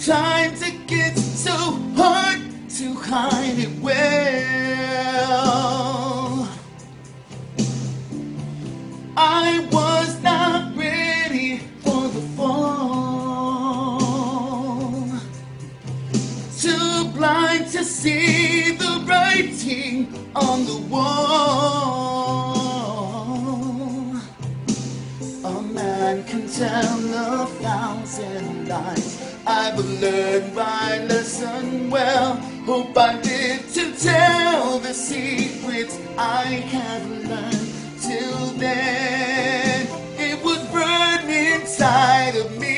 Sometimes it gets so hard to hide it well. I was not ready for the fall, too blind to see the writing on the wall. A man can tell 1,000 lies. I've learned my lesson well. Hope I live to tell the secrets I have learned. Till then, it would burn inside of me.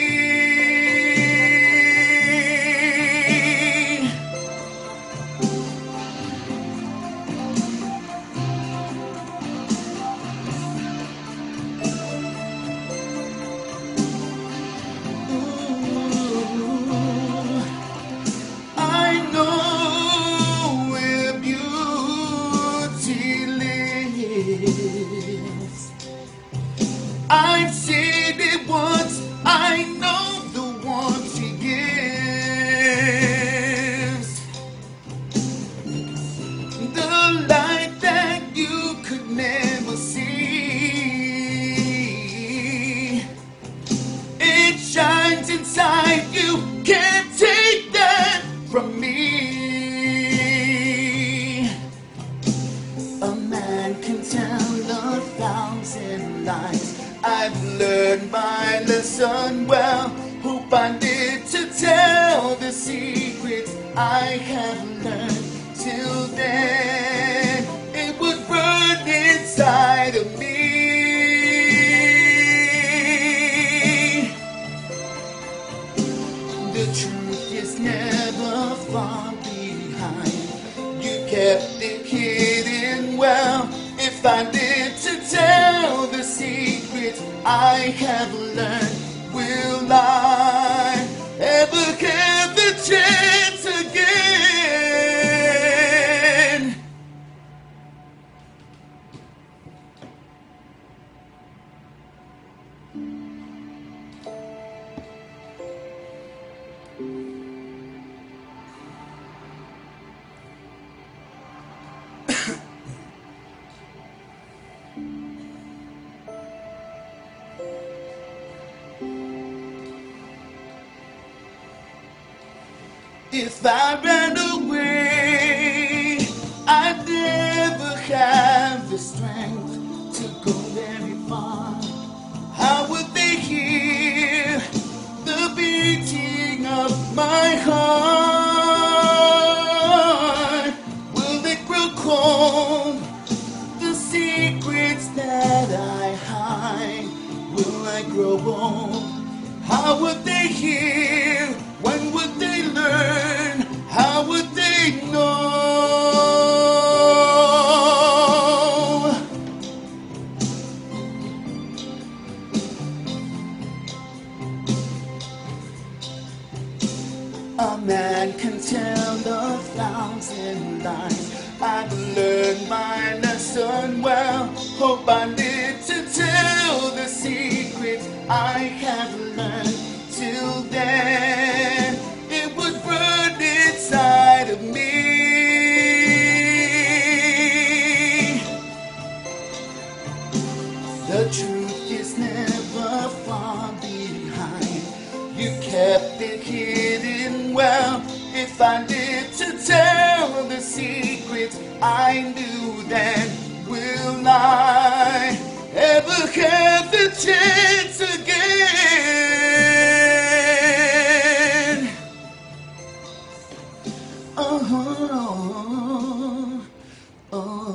I've seen it once, I know the one she gives. The light that you could never see. It shines inside you, can't take that from me. A man can tell 1,000 lies. I've learned my lesson well. Hope I live to tell the secrets I have learned. Till then, it would burn inside of me. The truth is never far behind. You kept it hidden well. If I live to tell the secrets I have learned, will I ever get the chance again? If I ran away, I'd never have the strength to go very far. How would they hear the beating of my heart? Will it grow cold, the secrets that I hide? Will I grow old? How would they hear? When would they learn? How would they know? A man can tell 1,000 lies. I've learned my lesson well. Hope I live to tell the secrets I have learned. Till then, it would burn inside of me. The truth is never far behind. You kept it hidden well. If I live to tell the secrets I knew then, will I ever have the chance again? Oh, oh, oh.